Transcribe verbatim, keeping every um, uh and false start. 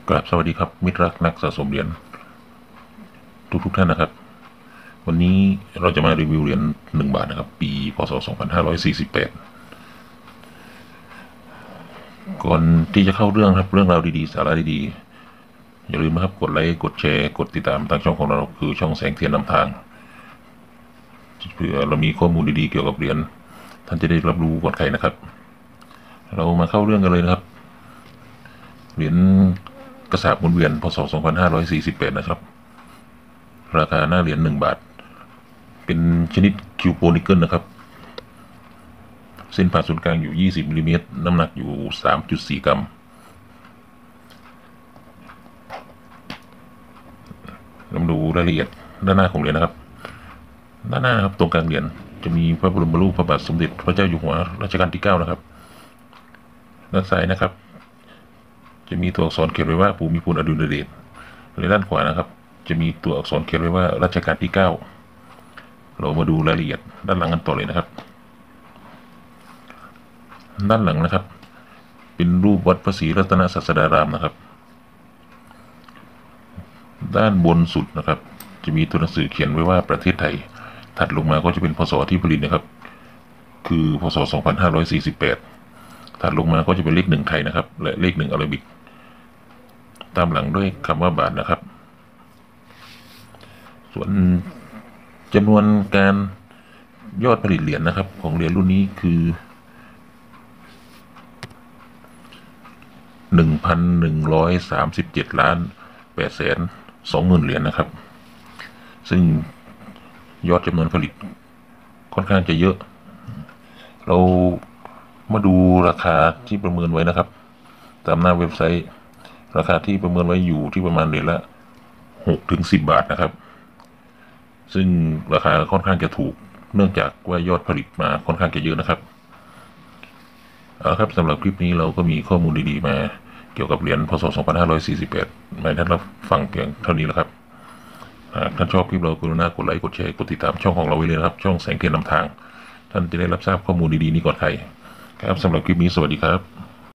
กราบสวัสดีครับมิตรรักนักสะสมเหรียญทุกทุกท่านนะครับวันนี้เราจะมารีวิวเหรียญหนึ่งบาทนะครับปีพศสองพันห้าร้อยสี่สิบแปดก่อนที่จะเข้าเรื่องครับเรื่องราวดีๆสาระดีๆอย่าลืมนะครับกดไลค์กดแชร์กดติดตามทางช่องของเราคือช่องแสงเทียนนำทางเพื่อเรามีข้อมูลดีๆเกี่ยวกับเหรียญท่านจะได้รับรู้ก่อนใครนะครับเรามาเข้าเรื่องกันเลยนะครับเหรียญกระสาบหมุนเวียนพศสองพันห้าร้อยสี่สิบแปดนะครับราคาหน้าเหรียญหนึ่งบาทเป็นชนิดคิวโปนิกเกิลนะครับเส้นผ่าศูนย์กลางอยู่ยี่สิบมิลลิเมตรน้ำหนักอยู่ สามจุดสี่ กรัมเรามาดูรายละเอียดด้านหน้าของเหรียญนะครับด้านหน้าครับตรงกลางเหรียญจะมีพระบรมรูปพระบาทสมเด็จพระเจ้าอยู่หัวรัชกาลที่เก้านะครับด้านซ้ายนะครับจะมีตัวอักษรเขียนไว้ว่าภูมิพลอดุลยเดชในด้านขวานะครับจะมีตัวอักษรเขียนไว้ว่ารัชกาลที่เก้าเรามาดูรายละเอียดด้านหลังกันต่อเลยนะครับด้านหลังนะครับเป็นรูปวัดพระศรีรัตนศาสดารามนะครับด้านบนสุดนะครับจะมีตัวหนังสือเขียนไว้ว่าประเทศไทยถัดลงมาก็จะเป็นพศที่ผลิตนะครับคือพศสองพันห้าร้อยสี่สิบแปดถัดลงมาก็จะเป็นเลขหนึ่งไทยนะครับและเลขหนึ่งอาราบิกตามหลังด้วยคำว่าบาทนะครับส่วนจำนวนการยอดผลิตเหรียญนะครับของเหรียญรุ่นนี้คือหนึ่งพันหนึ่งร้อยสามสิบเจ็ดล้านแปดแสนสองหมื่นเหรียญนะครับซึ่งยอดจำนวนผลิตค่อนข้างจะเยอะเรามาดูราคาที่ประเมินไว้นะครับตามหน้าเว็บไซต์ราคาที่ประเมินไว้อยู่ที่ประมาณเหรียญละหกถึงสิบบาทนะครับซึ่งราคาค่อนข้างจะถูกเนื่องจากว่ายอดผลิตมาค่อนข้างจะเยอะนะครับเอาครับสำหรับคลิปนี้เราก็มีข้อมูลดีๆมาเกี่ยวกับเหรียญพศสองพันห้าร้อยสี่สิบแปดมาให้ท่านรับฟังเพียงเท่านี้แล้วครับหากท่านชอบคลิปเรากรุณากดไลค์กดแชร์กดติดตามช่องของเราไว้เลยนะครับช่องแสงเทียนนำทางท่านจะได้รับทราบข้อมูลดีๆนี้ก่อนใครครับสำหรับคลิปนี้สวัสดีครับ